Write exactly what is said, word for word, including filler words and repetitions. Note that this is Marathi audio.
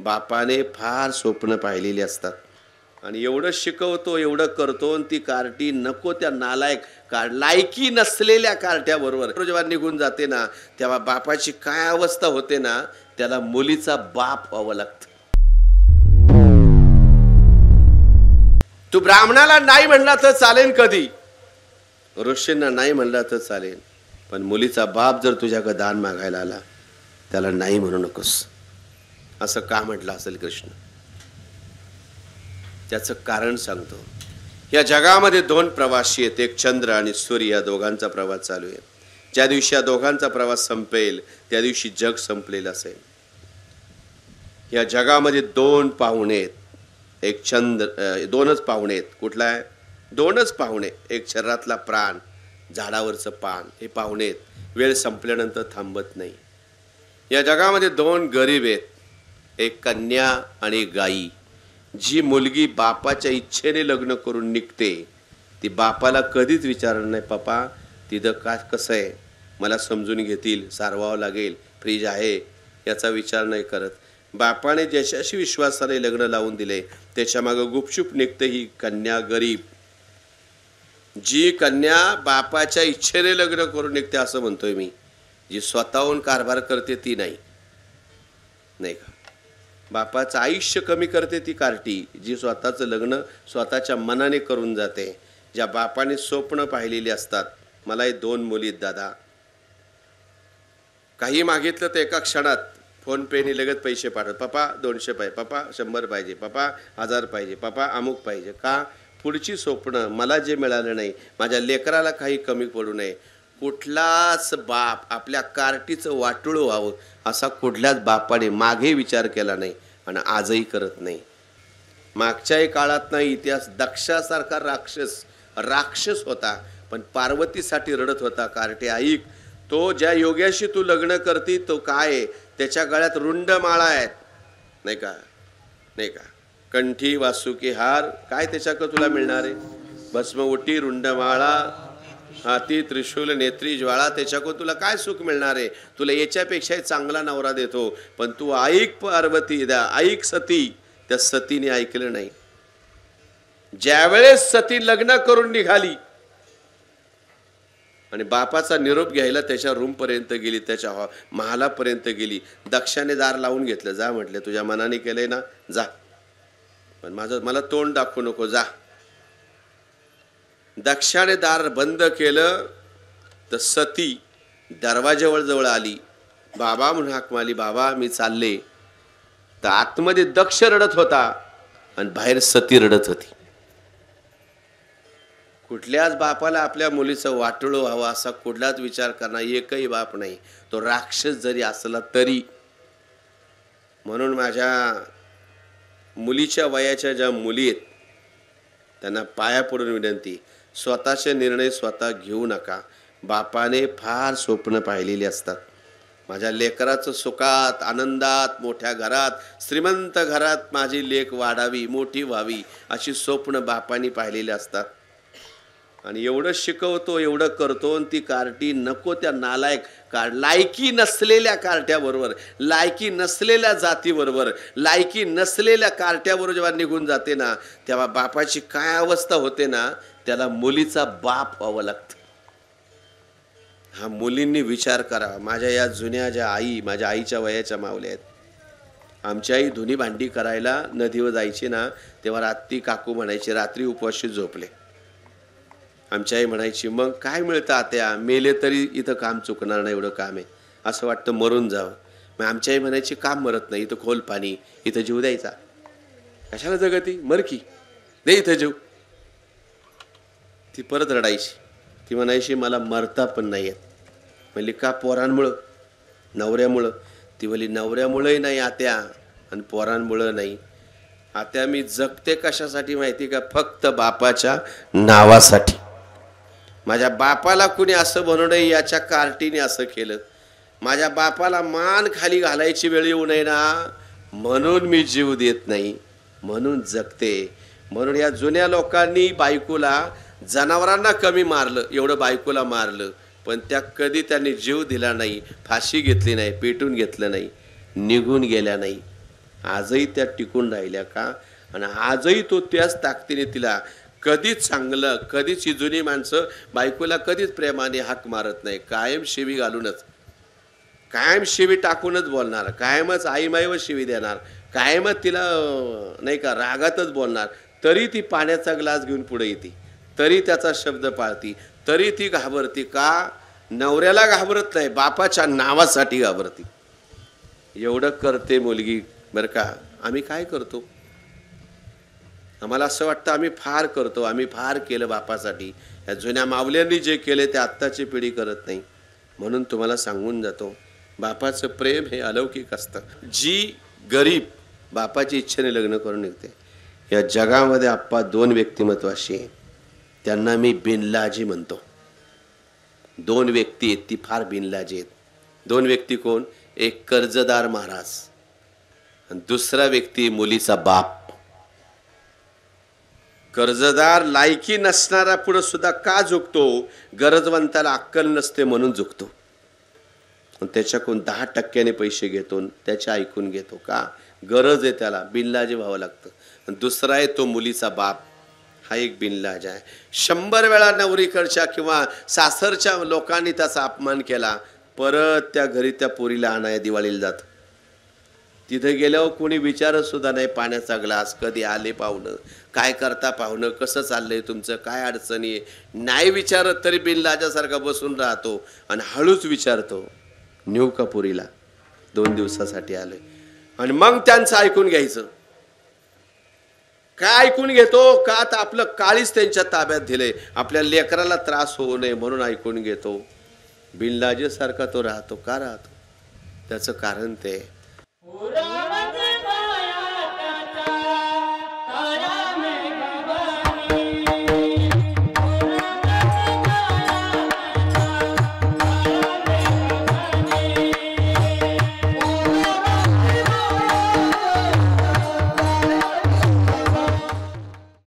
बापाने फार स्वप्न पाहिलेली असतात आणि एवढं शिकवतो एवढं करतो आणि ती कार्टी नको त्या नालायक कार लायकी नसलेल्या कार्ट्याबरोबर जेव्हा निघून जाते ना तेव्हा बापाची काय अवस्था होते ना त्याला मुलीचा बाप व्हावं लागतं. तू ब्राह्मणाला नाही म्हणला तर चालेल, कधी ऋषींना नाही म्हणला तर चालेल, पण मुलीचा बाप जर तुझ्याकडे दान मागायला आला त्याला नाही म्हणू नकोस. असं का म्हटलं असेल कृष्ण? त्याचं कारण सांगतो. या जगामध्ये दोन प्रवासी आहेत, एक चंद्र आणि सूर्य. या दोघांचा प्रवास चालू आहे. ज्या दिवशी या दोघांचा प्रवास संपेल त्या दिवशी जग संपलेलं असेल. या जगामध्ये दोन पाहुणे आहेत, एक चंद्र, दोनच पाहुणे आहेत. कुठला आहे? दोनच पाहुणे. एक शरीरातला प्राण, झाडावरचं पान, हे पाहुणे आहेत. वेळ संपल्यानंतर थांबत नाही. या जगामध्ये दोन गरीब आहेत, एक कन्या आणि गाई. जी मुलगी बापाच्या इच्छेने लग्न करून निघते ती बापाला कधीच विचारणार नाही, पप्पा तिथं का कसं आहे, मला समजून घेतील, सारवावं लागेल, फ्रीज आहे, याचा विचार नाही करत. बापाने ज्याच्याशी विश्वासाने लग्न लावून दिले त्याच्या मागं गुपचूप निघते ही कन्या गरीब. जी कन्या बापाच्या इच्छेने लग्न करून निघते असं म्हणतोय मी, जी स्वतःहून कारभार करते ती नाही. नाही का? बापाचं आयुष्य कमी करते ती कार्टी, जी स्वतःचं लग्न स्वतःच्या मनाने करून जाते. ज्या बापाने स्वप्न पाहिलेली असतात. मला हे दोन मुली आहेत दादा, काही मागितलं तर एका क्षणात फोन पेने लगेच पैसे पाठवत. पप्पा दोनशे पाहिजे, पप्पा शंभर पाहिजे, पप्पा हजार पाहिजे, पप्पा अमुक पाहिजे. का? पुढची स्वप्न, मला जे मिळालं नाही, माझ्या लेकराला काही कमी पडू नये. कुठलाच बाप आपल्या कार्टीचं वाटोळं व्हावं असा कुठल्याच बापाने मागे विचार केला नाही आणि आजही करत नाही. मागच्याही काळात नाही इतिहास, दक्षासारखा राक्षस राक्षस होता पण पार्वतीसाठी रडत होता. कार्टे ऐक, तो ज्या योग्याशी तू लग्न करती तो काय, त्याच्या गळ्यात रुंड माळा आहेत, नाही का, नाही का, कंठी वासुकी हार, काय त्याच्याकडे तुला मिळणार आहे? भस्म उटी, रुंड माळा, हाती त्रिशूल, नेत्री ज्वाळा, त्याच्याकडून तुला काय सुख मिळणार आहे? तुला याच्यापेक्षाही चांगला नवरा देतो. पण तू ऐक पार्वती, द्या ऐक सती. त्या सतीने ऐकलं नाही. ज्यावेळेस सती लग्न करून निघाली आणि बापाचा निरोप घ्यायला त्याच्या रूम पर्यंत गेली, त्याच्या महालापर्यंत गेली, दक्षाने दार लावून घेतलं. जा म्हटले, तुझ्या मनाने केलंय ना, जा, पण माझं मला तोंड दाखवू नको, जा. दक्षाने दार बंद केलं तर सती दरवाजाजवळ जवळ आली. बाबा म्हणून हाक मारली, बाबा मी चालले. तर आतमध्ये दक्ष रडत होता आणि बाहेर सती रडत होती. कुठल्याच बापाला आपल्या मुलीचं वाटोळं व्हावं असा कुठलाच विचार करणार एकही बाप नाही, तो राक्षस जरी असला तरी. म्हणून माझ्या मुलीच्या वयाच्या ज्या मुली आहेत त्यांना पाया पडून विनंती, स्वतःचे निर्णय स्वतः घेऊ नका. बापाने फार स्वप्न पाहिलेली असतात. माझ्या लेकराचं सुखात आनंदात मोठ्या घरात श्रीमंत घरात माझी लेक वाढावी, मोठी व्हावी अशी स्वप्न बापाने पाहिलेली असतात. आणि एवढं शिकवतो एवढं करतो आणि ती कार्टी नको त्या नालायक कार लायकी नसलेल्या कार्ट्याबरोबर, लायकी नसलेल्या जातीबरोबर, लायकी नसलेल्या कार्ट्याबरोबर जेव्हा निघून जाते ना तेव्हा बापाची काय अवस्था होते ना त्याला मुलीचा बाप व्हावं लागतं. हा मुलींनी विचार करा. माझ्या या जुन्या ज्या आई, माझ्या आईच्या वयाच्या मावल्या आहेत, आमची आई धुनी भांडी करायला नदीवर जायची ना तेव्हा रात्री काकू म्हणायची, रात्री उपवाशी झोपले. आमची आई म्हणायची, मग काय मिळतं आत्या, मेले तरी इथं काम चुकणार नाही, एवढं काम आहे, असं वाटतं मरून जावं. मग आमची आई म्हणायची, काम मरत नाही, इथं खोल पाणी, इथं जीव द्यायचा, कशाला जगती, मर की, दे इथं जीव. ती परत रडायची. ती म्हणायची, मला मरता पण नाही येत. म्हणली का? पोरांमुळं, नवऱ्यामुळं. ती म्हणली, नवऱ्यामुळंही नाही आत्या आणि पोरांमुळं नाही आत्या, मी जगते कशासाठी माहिती का? फक्त बापाच्या नावासाठी. माझ्या बापाला कुणी असं बनवू नये याच्या कार्टीने असं केलं. माझ्या बापाला मान खाली घालायची वेळ येऊ नये ना म्हणून मी जीव देत नाही, म्हणून जगते. म्हणून या जुन्या लोकांनी बायकोला जनावरांना कमी मारलं एवढं बायकोला मारलं, पण त्या कधी त्यांनी जीव दिला नाही, फाशी घेतली नाही, पेटून घेतलं नाही, निघून गेल्या नाही. आजही त्या टिकून राहिल्या का? आणि आजही तो त्याच ताकदीने तिला कधीच चांगलं, कधीच ही जुनी माणसं बायकोला कधीच प्रेमाने हाक मारत नाही, कायम शिवी घालूनच, कायम शिवी टाकूनच बोलणार, कायमच आईमाईवर शिवी देणार, कायमच तिला नाही का रागातच बोलणार. तरी ती पाण्याचा ग्लास घेऊन पुढे येते, तरी त्याचा शब्द पाळती, तरी ती घाबरती का? नवऱ्याला घाबरत नाही, बापाच्या नावासाठी घाबरती. एवढं करते मुलगी बरं का. आम्ही काय करतो? आम्हाला असं वाटतं आम्ही फार करतो, आम्ही फार केलं बापासाठी. या जुन्या मावल्यांनी जे केले ते आत्ताची पिढी करत नाही. म्हणून तुम्हाला सांगून जातो, बापाचं प्रेम हे अलौकिक असतं. जी गरीब बापाची इच्छेने लग्न करून निघते, या जगामध्ये आप्पा दोन व्यक्तिमत्व अशी आहे, त्यांना मी बिनलाजी म्हणतो. दोन व्यक्ती आहेत ती फार बिनलाजी आहेत. दोन व्यक्ती कोण? एक कर्जदार महाराज आणि दुसरा व्यक्ती मुलीचा बाप. कर्जदार लायकी नसणारा पुढे सुद्धा का झुकतो? गरजवंताला अक्कल नसते म्हणून झुकतो. त्याच्याकडून दहा टक्क्याने पैसे घेतो, त्याच्या ऐकून घेतो का? गरज आहे त्याला, बिनलाजी व्हावं लागतं. आणि दुसरा आहे तो मुलीचा बाप, हा एक बिनलाज आहे. शंभर वेळा नवरीकडच्या किंवा सासरच्या लोकांनी त्याचा अपमान केला, परत त्या घरी त्या पोरीला आणाय दिवाळीला जात. तिथे गेल्यावर कोणी विचारत सुद्धा नाही, पाण्याचा ग्लास, कधी आले पाहुणं, काय करता पाहुणं, कसं चाललंय तुमचं, काय अडचणी आहे, नाही विचारत तरी बिनलाजासारखा बसून राहतो. आणि हळूच विचारतो, नेऊ का पोरीला, दोन दिवसासाठी आलोय. आणि मग त्यांचं ऐकून घ्यायचं. काय ऐकून घेतो का? तर आपलं काळीच त्यांच्या ताब्यात दिलंय, आपल्या लेकराला त्रास होऊ नये म्हणून ऐकून घेतो. बिनलाजेसारखा तो राहतो. का राहतो? त्याचं कारण ते